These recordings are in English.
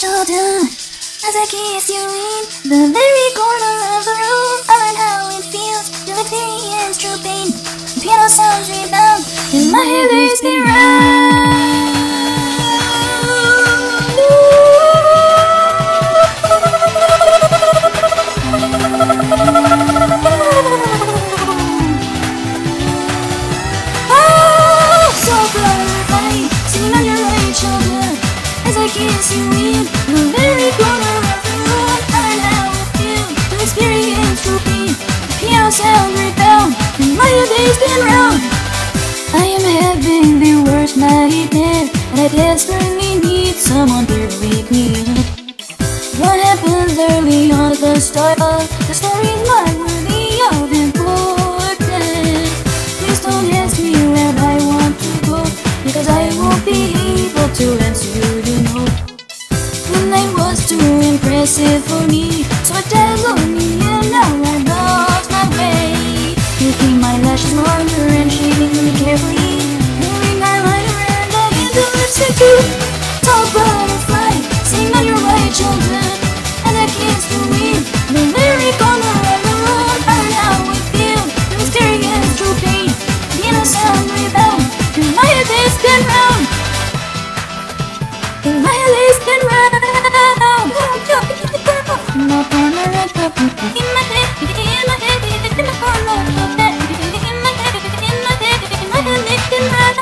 shoulder as I kiss you in the very corner of the room. I learned how it feels to experience true pain. The piano sounds rebound in my head, they spin round. Oh, so butterfly, sitting on your right shoulder as I kiss you in the very corner of the room. I learned how it feels to experience true pain. The piano sound rebound in my head, they spin round. I am having the worst nightmare, and I desperately need someone here to wake me up. What happens early on at the start of the story's not worthy of importance. Please don't ask me where I want to go, because I won't be able to answer you know. The night was too impressive for me, so it dazzled me and now I lost my way. Making my lashes longer and shaving them carefully, wearing eyeliner and a hint of lipstick too. Tall butterfly, sitting on your right shoulder as I kiss you in the very corner of the room. I learned how it feels to experience true pain. The piano sound rebound in my head, they spin round. In my head, they spin round. In my corner of the room. In my head, in my head, in my corner of the bed. In my head, in my head, in my head, they spin round.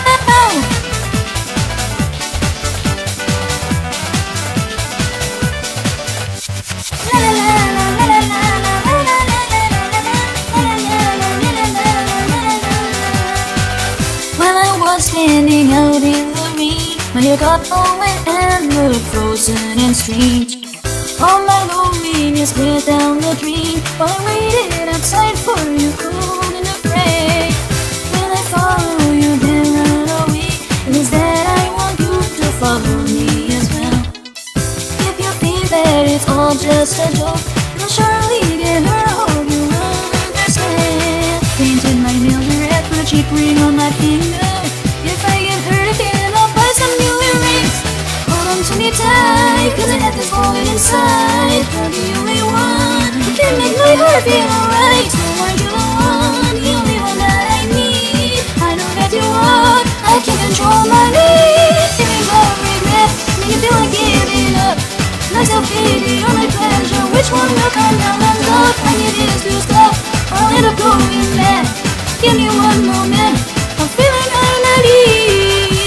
While I was standing out in the rain, my hair got all wet and looked frozen and strange. All my loneliness went down the drain while I waited outside for you, cold and afraid. Will I follow you, then run away? It is that I want you to follow me as well. If you think that it's all just a joke, then surely get her hope you understand. Painted my nails red, put a cheap ring on my finger. If I get hurt again, I'll buy some new earrings. Hold on to me tight, cause I have this void inside. You're the only one who can make my heart feel alright. So aren't you the one, the only one that I need? I know that you are, I can't control my lead. Feelings of regret, make you feel like giving up. My self-pity or my pleasure, which one will come down on top? I need this to stop, or I'll end up going mad. Give me one moment, I'm feeling I'm at ease.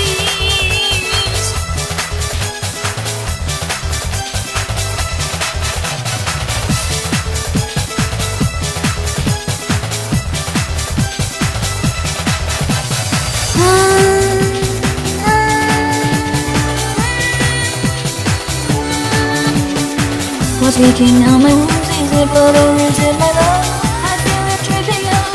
What's leaking out my wounds? Is it blood or is it my love? I feel it dripping out.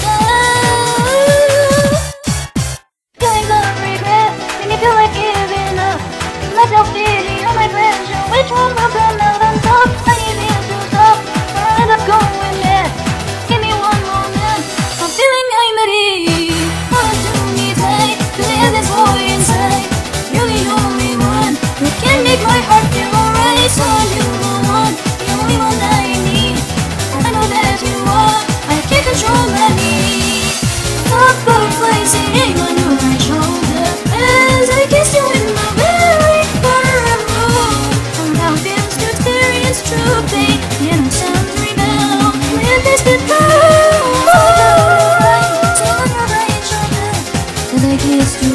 Feelings of regret make me feel like giving up. My self-pity or my pleasure, which one will come out on top? I need this to stop, or I'll end up going mad. Give me one moment, I'm feeling I'm at ease. Hold on to me tight, cause I have this void inside. You're the only one who can make my heart feel alright. So you the one, the only one I need. I know that you are, I can't control my need. Top butterfly sitting on your right shoulder as I kiss you in the very corner of the room. I'm now feels to experience true pain. Piano sounds rebound with this good power. So on your right shoulder as I kiss you